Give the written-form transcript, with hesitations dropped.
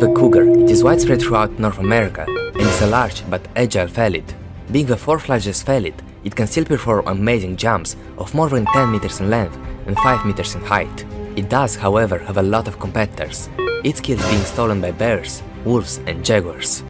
The cougar, it is widespread throughout North America and is a large but agile felid. Being the fourth largest felid, it can still perform amazing jumps of more than 10 meters in length and 5 meters in height. It does, however, have a lot of competitors, its kills being stolen by bears, wolves and jaguars.